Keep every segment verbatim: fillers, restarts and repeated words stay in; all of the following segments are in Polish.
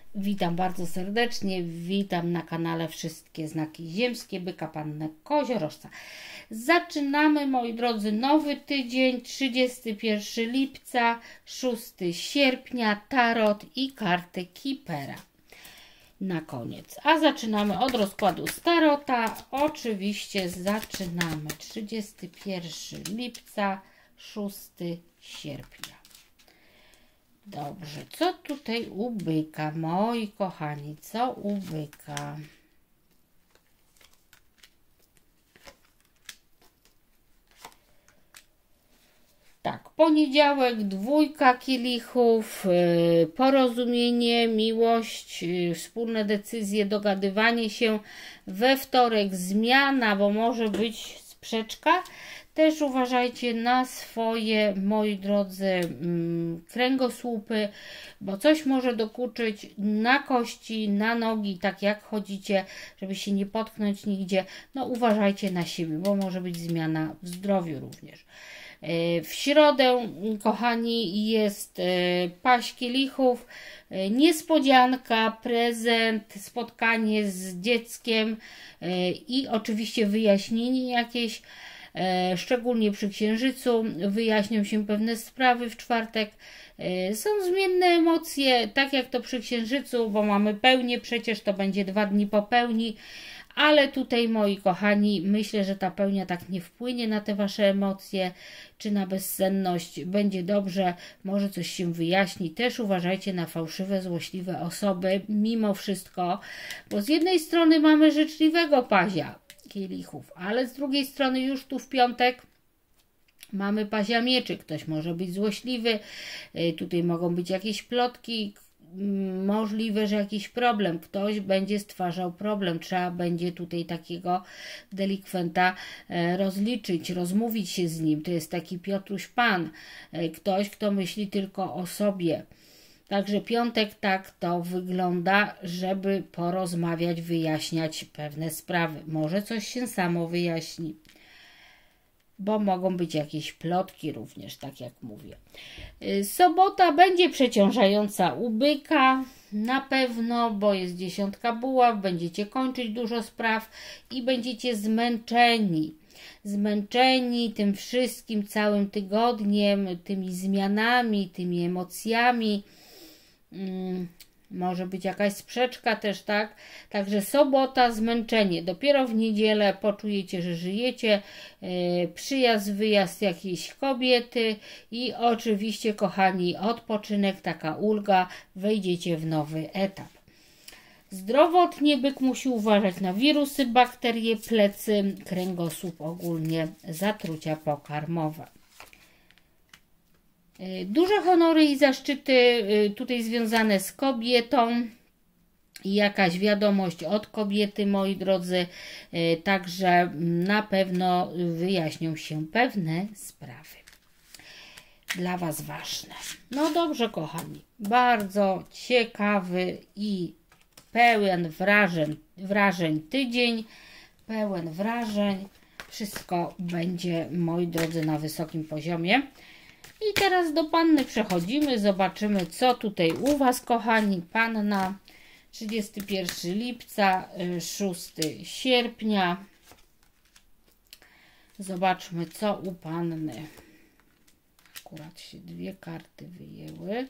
Witam bardzo serdecznie, witam na kanale Wszystkie Znaki Ziemskie, Byka, Pannę, Koziorożca. Zaczynamy, moi drodzy, nowy tydzień, trzydziestego pierwszego lipca, szóstego sierpnia, tarot i karty Kipera na koniec. A zaczynamy od rozkładu z tarota. Oczywiście zaczynamy trzydziestego pierwszego lipca, szóstego sierpnia. Dobrze, co tutaj u byka, moi kochani, co u byka? Tak, poniedziałek, dwójka kielichów, yy, porozumienie, miłość, yy, wspólne decyzje, dogadywanie się. We wtorek zmiana, bo może być sprzeczka. Też uważajcie na swoje, moi drodzy, mm, kręgosłupy, bo coś może dokuczyć na kości, na nogi, tak jak chodzicie, żeby się nie potknąć nigdzie. No uważajcie na siebie, bo może być zmiana w zdrowiu również. W środę, kochani, jest paź kielichów, niespodzianka, prezent, spotkanie z dzieckiem i oczywiście wyjaśnienie jakieś. Szczególnie przy księżycu wyjaśnią się pewne sprawy w czwartek. Są zmienne emocje, tak jak to przy księżycu, bo mamy pełnię, przecież to będzie dwa dni po pełni, ale tutaj, moi kochani, myślę, że ta pełnia tak nie wpłynie na te wasze emocje, czy na bezsenność. Będzie dobrze, może coś się wyjaśni. Też uważajcie na fałszywe, złośliwe osoby, mimo wszystko, bo z jednej strony mamy życzliwego pazia kielichów, ale z drugiej strony już tu w piątek mamy pazia mieczy. Ktoś może być złośliwy, tutaj mogą być jakieś plotki, możliwe, że jakiś problem, ktoś będzie stwarzał problem, trzeba będzie tutaj takiego delikwenta rozliczyć, rozmówić się z nim. To jest taki Piotruś Pan, ktoś, kto myśli tylko o sobie. Także piątek tak to wygląda, żeby porozmawiać, wyjaśniać pewne sprawy. Może coś się samo wyjaśni, bo mogą być jakieś plotki również, tak jak mówię. Sobota będzie przeciążająca u byka, na pewno, bo jest dziesiątka buław, będziecie kończyć dużo spraw i będziecie zmęczeni. Zmęczeni tym wszystkim, całym tygodniem, tymi zmianami, tymi emocjami. Hmm, może być jakaś sprzeczka też, tak? Także sobota, zmęczenie. Dopiero w niedzielę poczujecie, że żyjecie. Yy, przyjazd, wyjazd jakiejś kobiety i oczywiście, kochani, odpoczynek, taka ulga. Wejdziecie w nowy etap. Zdrowotnie byk musi uważać na wirusy, bakterie, plecy, kręgosłup, ogólnie zatrucia pokarmowe. Duże honory i zaszczyty tutaj związane z kobietą i jakaś wiadomość od kobiety, moi drodzy, także na pewno wyjaśnią się pewne sprawy dla Was ważne. No dobrze, kochani, bardzo ciekawy i pełen wrażeń, wrażeń tydzień, pełen wrażeń, wszystko będzie, moi drodzy, na wysokim poziomie. I teraz do Panny przechodzimy, zobaczymy, co tutaj u Was, kochani. Panna, trzydziestego pierwszego lipca, szóstego sierpnia. Zobaczmy, co u Panny. Akurat się dwie karty wyjęły.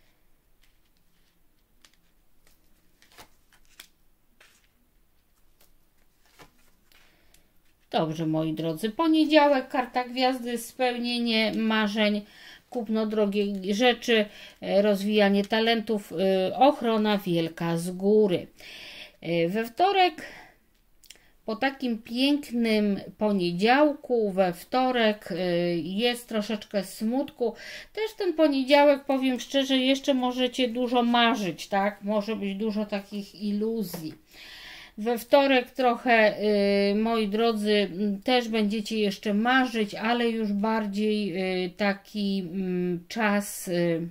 Dobrze, moi drodzy, poniedziałek, karta gwiazdy, spełnienie marzeń, kupno drogiej rzeczy, rozwijanie talentów, ochrona wielka z góry. We wtorek, po takim pięknym poniedziałku, we wtorek jest troszeczkę smutku. Też ten poniedziałek, powiem szczerze, jeszcze możecie dużo marzyć, tak? Może być dużo takich iluzji. We wtorek trochę, yy, moi drodzy, też będziecie jeszcze marzyć, ale już bardziej yy, taki yy, czas yy,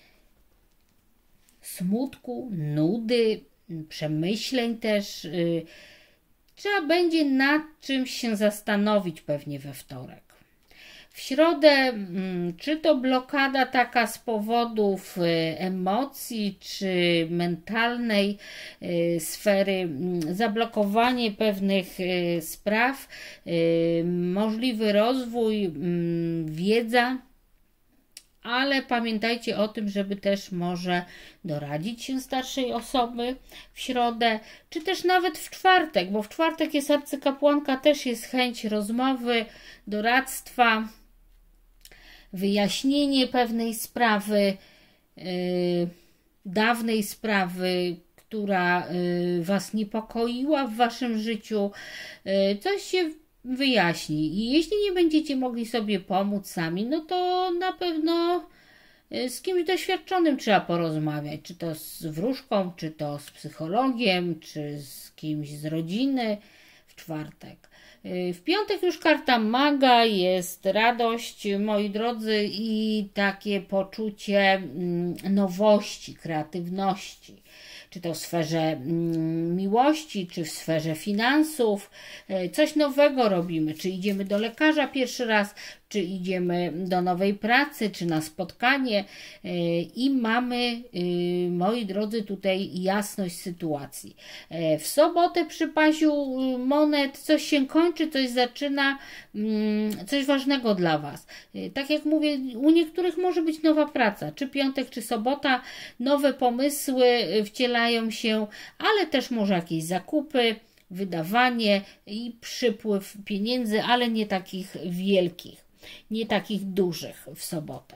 smutku, nudy, przemyśleń też. Yy. Trzeba będzie nad czymś się zastanowić pewnie we wtorek. W środę, czy to blokada taka z powodów emocji, czy mentalnej sfery, zablokowanie pewnych spraw, możliwy rozwój, wiedza, ale pamiętajcie o tym, żeby też może doradzić się starszej osoby w środę, czy też nawet w czwartek, bo w czwartek jest arcykapłanka, też jest chęć rozmowy, doradztwa, wyjaśnienie pewnej sprawy, yy, dawnej sprawy, która yy, Was niepokoiła w Waszym życiu, yy, coś się wyjaśni. I jeśli nie będziecie mogli sobie pomóc sami, no to na pewno z kimś doświadczonym trzeba porozmawiać, czy to z wróżką, czy to z psychologiem, czy z kimś z rodziny w czwartek. W piątek już karta maga, jest radość, moi drodzy, i takie poczucie nowości, kreatywności. Czy to w sferze miłości, czy w sferze finansów. Coś nowego robimy. Czy idziemy do lekarza pierwszy raz, czy idziemy do nowej pracy, czy na spotkanie i mamy, moi drodzy, tutaj jasność sytuacji. W sobotę przy paziu monet coś się kończy, coś zaczyna, coś ważnego dla Was. Tak jak mówię, u niektórych może być nowa praca, czy piątek, czy sobota, nowe pomysły wcielają się, ale też może jakieś zakupy, wydawanie i przypływ pieniędzy, ale nie takich wielkich, nie takich dużych w sobotę.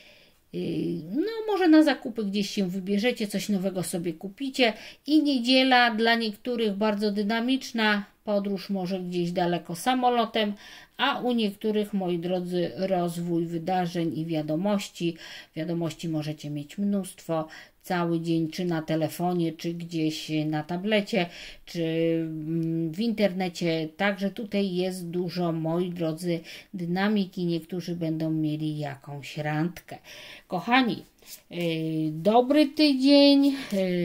No może na zakupy gdzieś się wybierzecie, coś nowego sobie kupicie i niedziela dla niektórych bardzo dynamiczna, podróż może gdzieś daleko samolotem, a u niektórych, moi drodzy, rozwój wydarzeń i wiadomości. Wiadomości możecie mieć mnóstwo, cały dzień, czy na telefonie, czy gdzieś na tablecie, czy w internecie. Także tutaj jest dużo, moi drodzy, dynamiki. Niektórzy będą mieli jakąś randkę. Kochani, dobry tydzień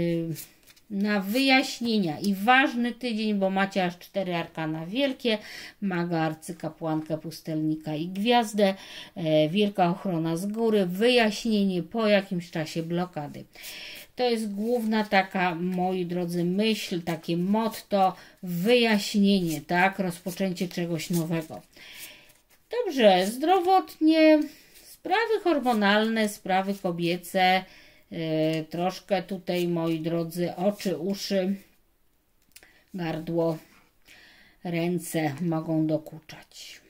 na wyjaśnienia i ważny tydzień, bo macie aż cztery arkana wielkie, maga, arcykapłankę, pustelnika i gwiazdę, e, wielka ochrona z góry, wyjaśnienie po jakimś czasie blokady. To jest główna taka, moi drodzy, myśl, takie motto, wyjaśnienie, tak, rozpoczęcie czegoś nowego. Dobrze, zdrowotnie, sprawy hormonalne, sprawy kobiece, Yy, troszkę tutaj, moi drodzy, oczy, uszy, gardło, ręce mogą dokuczać.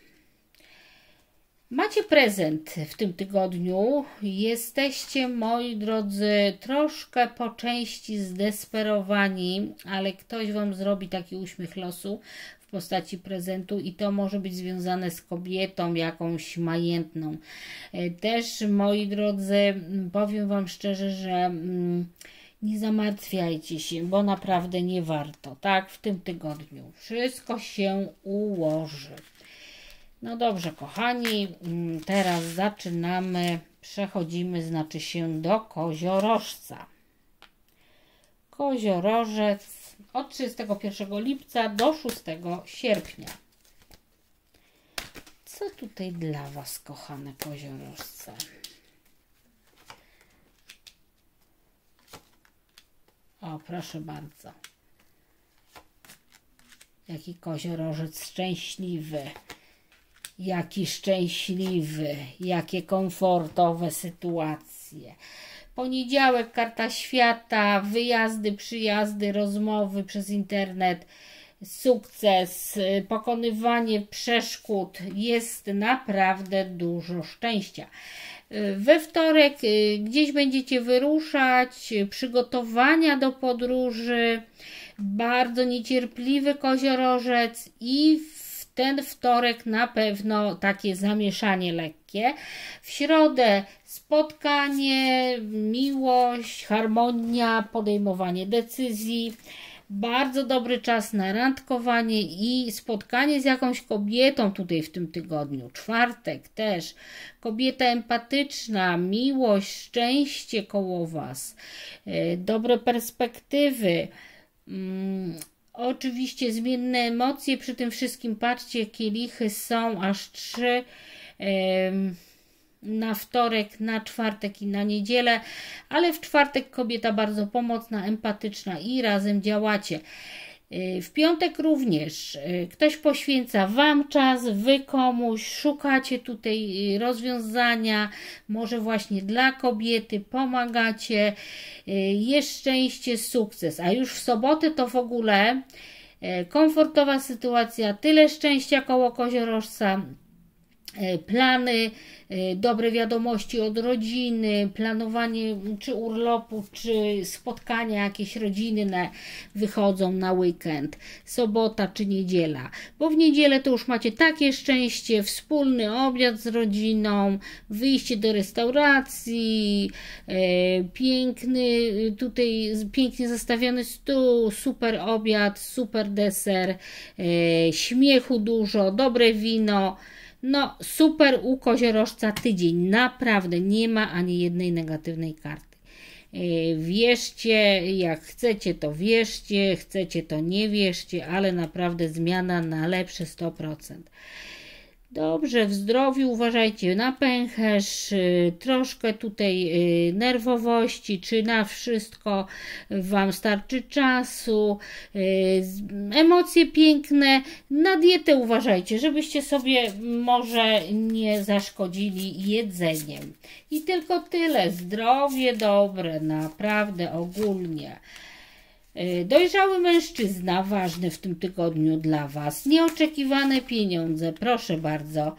Macie prezent w tym tygodniu. Jesteście, moi drodzy, troszkę po części zdesperowani, ale ktoś Wam zrobi taki uśmiech losu w postaci prezentu i to może być związane z kobietą jakąś majętną. Też, moi drodzy, powiem Wam szczerze, że nie zamartwiajcie się, bo naprawdę nie warto, tak? W tym tygodniu wszystko się ułoży. No dobrze, kochani, teraz zaczynamy, przechodzimy, znaczy się, do koziorożca. Koziorożec od trzydziestego pierwszego lipca do szóstego sierpnia. Co tutaj dla Was, kochane koziorożce? O, proszę bardzo. Jaki koziorożec szczęśliwy. Jaki szczęśliwy. Jakie komfortowe sytuacje. Poniedziałek, karta świata, wyjazdy, przyjazdy, rozmowy przez internet, sukces, pokonywanie przeszkód, jest naprawdę dużo szczęścia. We wtorek gdzieś będziecie wyruszać, przygotowania do podróży, bardzo niecierpliwy koziorożec i w ten wtorek na pewno takie zamieszanie lekkie. W środę spotkanie, miłość, harmonia, podejmowanie decyzji. Bardzo dobry czas na randkowanie i spotkanie z jakąś kobietą tutaj w tym tygodniu. Czwartek też. Kobieta empatyczna, miłość, szczęście koło Was. Dobre perspektywy. Hmm. Oczywiście zmienne emocje, przy tym wszystkim patrzcie, kielichy są aż trzy, na wtorek, na czwartek i na niedzielę, ale w czwartek kobieta bardzo pomocna, empatyczna i razem działacie. W piątek również ktoś poświęca Wam czas, Wy komuś, szukacie tutaj rozwiązania, może właśnie dla kobiety, pomagacie, jest szczęście, sukces, a już w sobotę to w ogóle komfortowa sytuacja, tyle szczęścia koło koziorożca, plany, dobre wiadomości od rodziny, planowanie czy urlopu, czy spotkania jakieś rodzinne wychodzą na weekend, sobota czy niedziela, bo w niedzielę to już macie takie szczęście, wspólny obiad z rodziną, wyjście do restauracji, piękny tutaj pięknie zastawiony stół, super obiad, super deser, śmiechu dużo, dobre wino. No super u koziorożca tydzień, naprawdę nie ma ani jednej negatywnej karty. Wierzcie, jak chcecie to wierzcie, chcecie to nie wierzcie, ale naprawdę zmiana na lepsze sto procent. Dobrze, w zdrowiu uważajcie na pęcherz, troszkę tutaj nerwowości, czy na wszystko Wam starczy czasu, emocje piękne, na dietę uważajcie, żebyście sobie może nie zaszkodzili jedzeniem. I tylko tyle, zdrowie dobre, naprawdę ogólnie. Dojrzały mężczyzna, ważny w tym tygodniu dla Was. Nieoczekiwane pieniądze, proszę bardzo.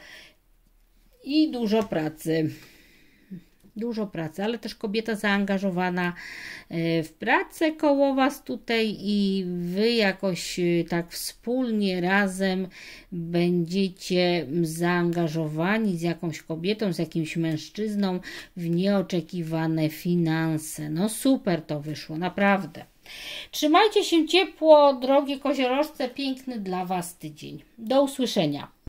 I dużo pracy. Dużo pracy, ale też kobieta zaangażowana w pracę koło Was tutaj i Wy jakoś tak wspólnie, razem będziecie zaangażowani z jakąś kobietą, z jakimś mężczyzną w nieoczekiwane finanse. No super to wyszło, naprawdę. Trzymajcie się ciepło, drogie koziorożce, piękny dla Was tydzień. Do usłyszenia.